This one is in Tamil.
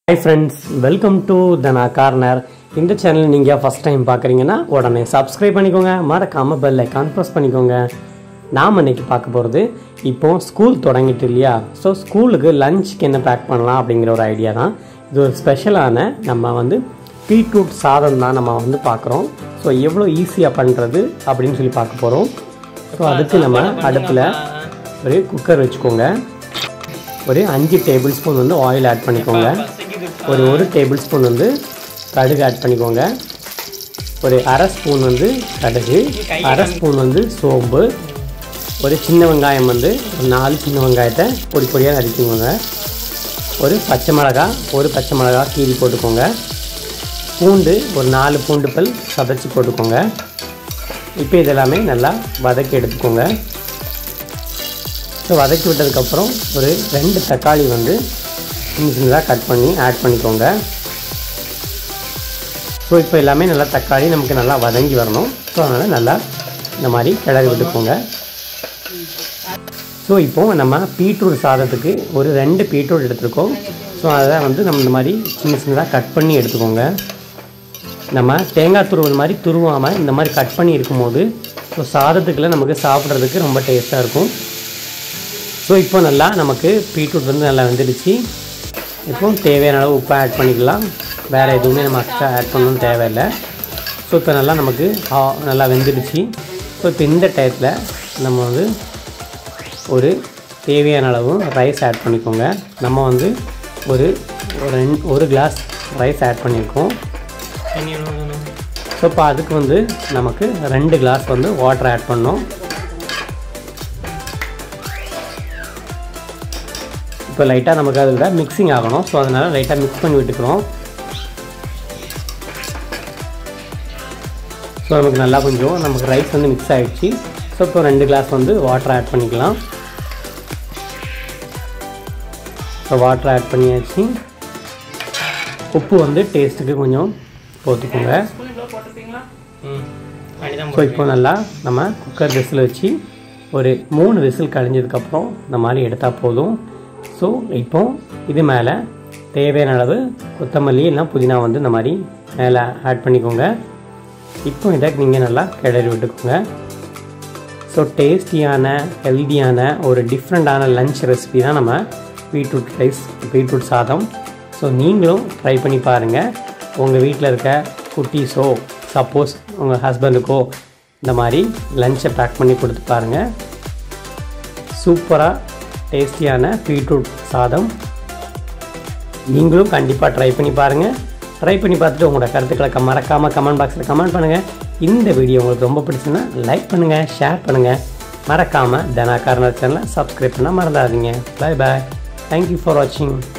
Hi friends, welcome to Dana Corner. இந்த சேனல் நீங்க ஃபர்ஸ்ட் டைம் பார்க்கறீங்கன்னா உடனே Subscribe பண்ணிக்கோங்க, மறக்காம பெல் ஐகான் பிரஸ் பண்ணிக்கோங்க. நாம இன்னைக்கு பார்க்க போறது இப்போ ஸ்கூல் தொடங்கிட்டு இல்லையா? சோ ஸ்கூலுக்கு லஞ்ச்க்கு என்ன பேக் பண்ணலாம் அப்படிங்கற ஒரு ஐடியா தான். இது ஒரு ஸ்பெஷலான நம்ம பீட்ரூட் சாதம் தான் நம்ம பார்க்கறோம். சோ எவ்வளவு ஈஸியா பண்றது அப்படினு சொல்லி பார்க்க போறோம். சோ அதுக்கு நம்ம அடுப்புல ஒரு குக்கர் வெச்சுக்கோங்க. ஒரு 5 டேபிள் ஸ்பூன் ஆயில் ஆட் பண்ணிக்கோங்க. ஒரு 1 டேபிள் ஸ்பூன் கடுகு ஆட் பண்ணிக்கோங்க. ஒரு அரை ஸ்பூன் கடுகு, அரை ஸ்பூன் சோம்பு, ஒரு சின்ன வெங்காயம் ஒரு 4 சின்ன வெங்காயத்தை பொடி பொடியாக நறுக்கிக்கோங்க. ஒரு பச்சை மிளகாய் கீறி போட்டுக்கோங்க. பூண்டு ஒரு 4 பூண்டு பல் சதைச்சி போட்டுக்கோங்க. இப்போ இதெல்லாமே நல்லா வதக்கி எடுத்துக்கோங்க. ஸோ வதக்கி விட்டதுக்கப்புறம் ஒரு 2 தக்காளி சின்னதாக கட் பண்ணி ஆட் பண்ணிக்கோங்க. ஸோ இப்போ எல்லாமே நல்லா தக்காளி நமக்கு நல்லா வதங்கி வரணும். ஸோ அதனால் நல்லா இந்த மாதிரி கிளறி விட்டுக்கோங்க. ஸோ இப்போது நம்ம பீட்ரூட் சாதத்துக்கு ஒரு 2 பீட்ரூட் எடுத்துருக்கோம். ஸோ அதை நம்ம இந்த மாதிரி சின்னதாக கட் பண்ணி எடுத்துக்கோங்க. நம்ம தேங்காய் துருவல் மாதிரி துருவாமல் இந்த மாதிரி கட் பண்ணி இருக்கும்போது ஸோ சாதத்துக்குள்ளே நமக்கு சாப்பிட்றதுக்கு ரொம்ப டேஸ்ட்டாக இருக்கும். ஸோ இப்போ நல்லா நமக்கு பீட்ரூட் நல்லா வெந்துடுச்சு. இப்போ தேவையான அளவு உப்பை ஆட் பண்ணிக்கலாம். வேறு எதுவுமே நம்ம எக்ஸ்ட்ரா ஆட் பண்ணணும்னு தேவையில்லை. ஸோ இப்போ நல்லா நமக்கு நல்லா வெந்துடுச்சு. ஸோ இப்போ இந்த டயத்தில் நம்ம ஒரு தேவையான அளவு ரைஸ் ஆட் பண்ணிக்கோங்க. நம்ம ஒரு கிளாஸ் ரைஸ் ஆட் பண்ணியிருக்கோம். ஸோ இப்போ அதுக்கு நமக்கு 2 கிளாஸ் வாட்டர் ஆட் பண்ணோம். இப்போ லைட்டாக நமக்கு அதில் மிக்சிங் ஆகணும். ஸோ அதனால் லைட்டாக மிக்ஸ் பண்ணி விட்டுக்கிறோம். ஸோ நமக்கு நல்லா கொஞ்சம் நமக்கு ரைஸ் மிக்ஸ் ஆகிடுச்சு. ஸோ இப்போ 2 கிளாஸ் வாட்டர் ஆட் பண்ணிக்கலாம். ஸோ வாட்டர் ஆட் பண்ணியாச்சு. உப்பு டேஸ்ட்டுக்கு கொஞ்சம் போட்டுக்கோங்க. ஸோ இப்போ நல்லா நம்ம குக்கர் விசில் வச்சு ஒரு 3 விசில் கழிஞ்சதுக்கப்புறம் இந்த மாதிரி எடுத்தால் போதும். ஸோ இப்போ இது மேலே தேவையான அளவு கொத்தமல்லி இல்லைனா புதினா இந்த மாதிரி மேலே ஆட் பண்ணிக்கோங்க. இப்போ இதை நீங்கள் நல்லா கிளறி விட்டுக்கோங்க. ஸோ டேஸ்டியான ஹெல்த்தியான ஒரு டிஃப்ரெண்ட்டான லஞ்ச் ரெசிபி தான் நம்ம பீட்ரூட் சாதம். ஸோ நீங்களும் ட்ரை பண்ணி பாருங்கள். உங்கள் வீட்டில் இருக்க குட்டீஸோ சப்போஸ் உங்கள் ஹஸ்பண்டுக்கோ இந்த மாதிரி லஞ்சை பேக் பண்ணி கொடுத்து பாருங்கள். சூப்பராக டேஸ்டியான பீட்ரூட் சாதம் நீங்களும் கண்டிப்பாக ட்ரை பண்ணி பாருங்கள். ட்ரை பண்ணி பார்த்துட்டு உங்களோட கருத்துக்களை மறக்காமல் கமெண்ட் பாக்ஸில் கமெண்ட் பண்ணுங்கள். இந்த வீடியோ உங்களுக்கு ரொம்ப பிடிச்சுன்னா லைக் பண்ணுங்கள், ஷேர் பண்ணுங்கள். மறக்காமல் தனா கார்னர் சேனலை சப்ஸ்கிரைப் பண்ண மறந்துடாதீங்க. Bye bye. தேங்க்யூ ஃபார் வாட்சிங்.